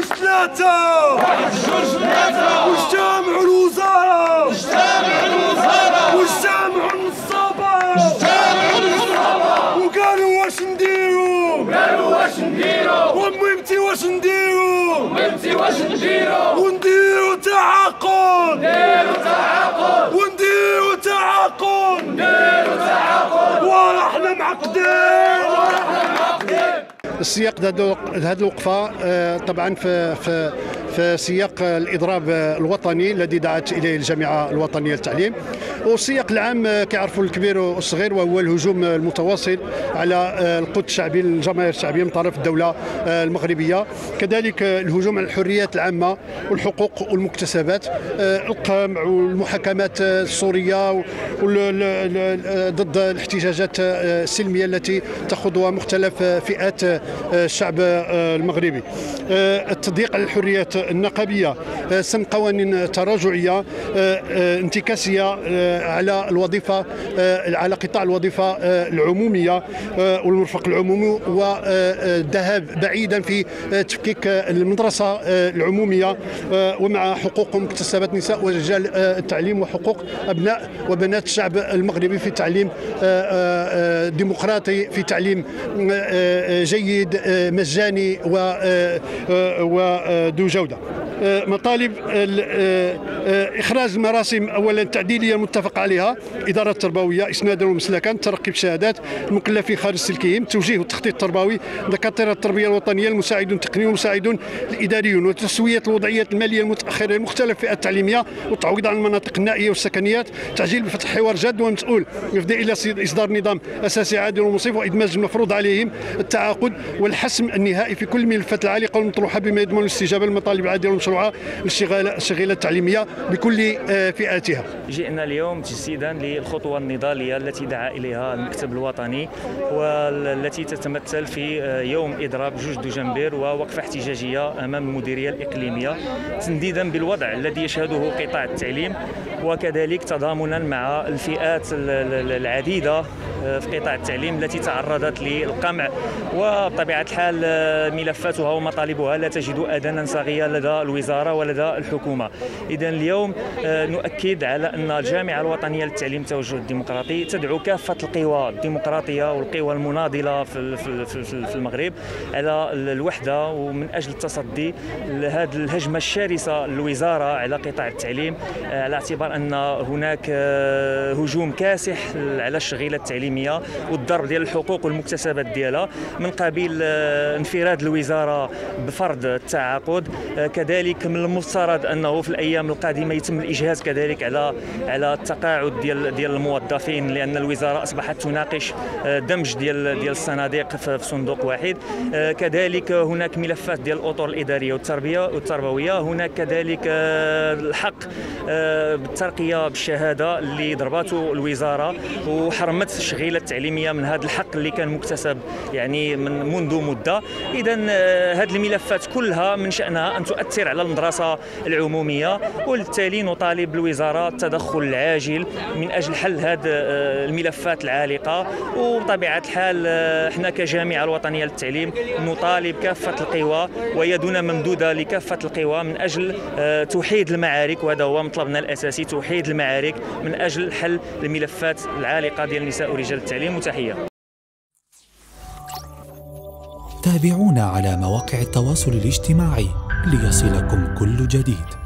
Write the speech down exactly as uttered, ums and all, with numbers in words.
جوج ثلاثة واحد جوج ثلاثة واجتمعوا الوزارة اجتمعوا الوزارة واجتمعوا النصابة اجتمعوا النصابة وقالوا واش نديرو قالوا واش نديرو وميمتي واش نديرو وميمتي واش نديرو ونديرو تعاقد نديرو تعاقد ونديرو تعاقد نديرو تعاقد ورحنا معقدين ورحنا معقدين. السياق هذه الوقفة طبعا في في في سياق الإضراب الوطني الذي دعت إليه الجامعة الوطنية للتعليم، والسياق العام كيعرفوا الكبير والصغير وهو الهجوم المتواصل على القدس الشعبي الجماهير الشعبية من طرف الدولة المغربية، كذلك الهجوم على الحريات العامة والحقوق والمكتسبات، القمع والمحاكمات السورية ضد الاحتجاجات السلمية التي تخوضها مختلف فئات الشعب المغربي، التضييق على الحريات النقابية، سن قوانين تراجعية انتكاسية على الوظيفة على قطاع الوظيفة العمومية والمرفق العمومي، والذهاب بعيدا في تفكيك المدرسة العمومية ومع حقوق ومكتسبات نساء ورجال التعليم وحقوق أبناء وبنات الشعب المغربي في تعليم ديمقراطي، في تعليم جيد مجاني وذو جودة. مطالب إخراج المراسم أولا التعديلية المتفق عليها، إدارة تربوية، إسنادا ومسلكا، ترقي بالشهادات، المكلفين خارج السلكيين، توجيه والتخطيط التربوي، دكاترة التربية الوطنية، المساعدون التقنيون والمساعدون الإداريون، وتسوية الوضعيات المالية المتأخرة لمختلف الفئات التعليمية، والتعويض عن المناطق النائية والسكنيات، تعجيل بفتح حوار جاد ومسؤول يفضي إلى إصدار نظام أساسي عادل ومنصف، وإدماج المفروض عليهم التعاقد والحسم النهائي في كل الملفات العالقة والمطروحة بما يضمن الاستجابة للمطالب العادلة والمشروعة للشغيلة التعليمية بكل فئاتها. جئنا اليوم تجسيدا للخطوة النضالية التي دعا إليها المكتب الوطني، والتي تتمثل في يوم إضراب جوج دجنبير ووقفة احتجاجية أمام المديرية الإقليمية، تنديدا بالوضع الذي يشهده قطاع التعليم، وكذلك تضامنا مع الفئات العديدة في قطاع التعليم التي تعرضت للقمع، وبطبيعة الحال ملفاتها ومطالبها لا تجد أذانا صاغية لدى الوزارة ولدى الحكومة. إذن اليوم نؤكد على أن الجامعة الوطنية للتعليم التوجه الديمقراطي تدعو كافة القوى الديمقراطية والقوى المناضلة في المغرب على الوحدة ومن أجل التصدي لهذه الهجمة الشرسة للوزارة على قطاع التعليم، على اعتبار أن هناك هجوم كاسح على الشغيلة التعليمية والضرب ديال الحقوق والمكتسبات ديالها من قبيل انفراد الوزارة بفرض التعاقد. كذلك من المفترض انه في الايام القادمه يتم الاجهاز كذلك على على التقاعد ديال ديال الموظفين، لان الوزاره اصبحت تناقش دمج ديال ديال الصناديق في صندوق واحد. كذلك هناك ملفات ديال الاطر الاداريه والتربيه والتربويه، هناك كذلك الحق بالترقيه بالشهاده اللي ضربته الوزاره وحرمت الشغيله التعليميه من هذا الحق اللي كان مكتسب يعني من منذ مده. اذا هذه الملفات كلها من شانها ان تؤثر على المدرسه العموميه، وبالتالي نطالب الوزاره التدخل العاجل من اجل حل هذه الملفات العالقه. وبطبيعه الحال احنا كجامعه الوطنيه للتعليم نطالب كافه القوى ويدنا ممدوده لكافه القوى من اجل توحيد المعارك، وهذا هو مطلبنا الاساسي، توحيد المعارك من اجل حل الملفات العالقه ديال النساء ورجال التعليم. وتحيه. تابعونا على مواقع التواصل الاجتماعي ليصلكم كل جديد.